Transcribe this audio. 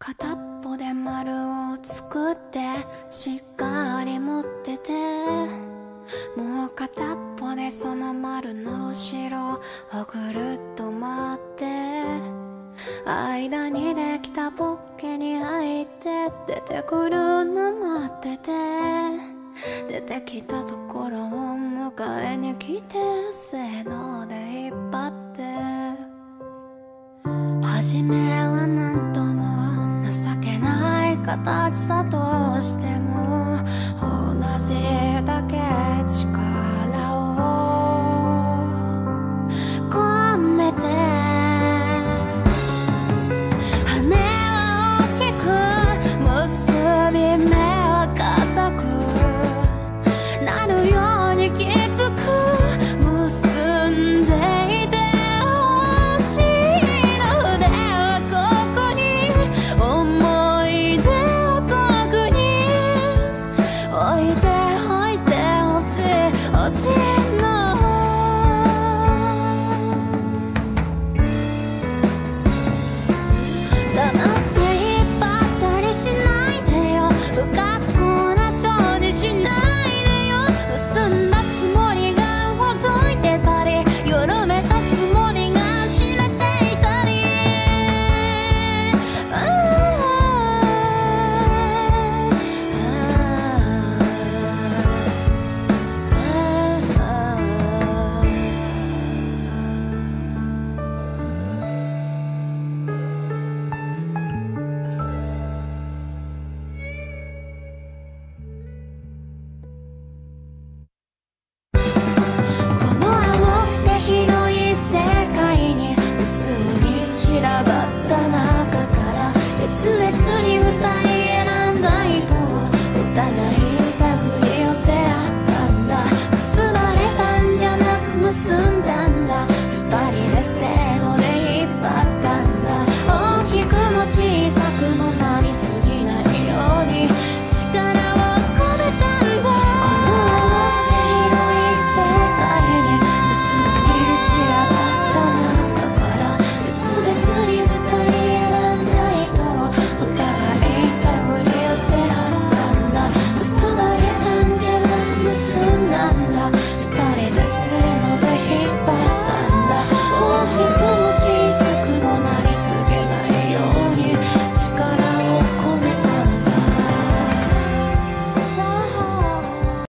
片っぽで丸を作ってしっかり持ってて、もう片っぽでその丸の後ろをぐるっと回って、間にできたポッケに入って出てくるの待ってて、出てきたところを迎えに来て、せーので引っ張って、初めはなんとも情けない形だとしても、同じだけ力を込めて、羽は大きく結び目は固くなるようにきつく結んでいてほしいの。筆はここに思い出を遠くに置いておいてほしい欲しいの。黙って引っ張ったりしないでよ、不格好な蝶にしないでよ。結んだつもりがほどいてたり、緩めたつもりが締めていたり、この青くて広い世界に無数に散らばった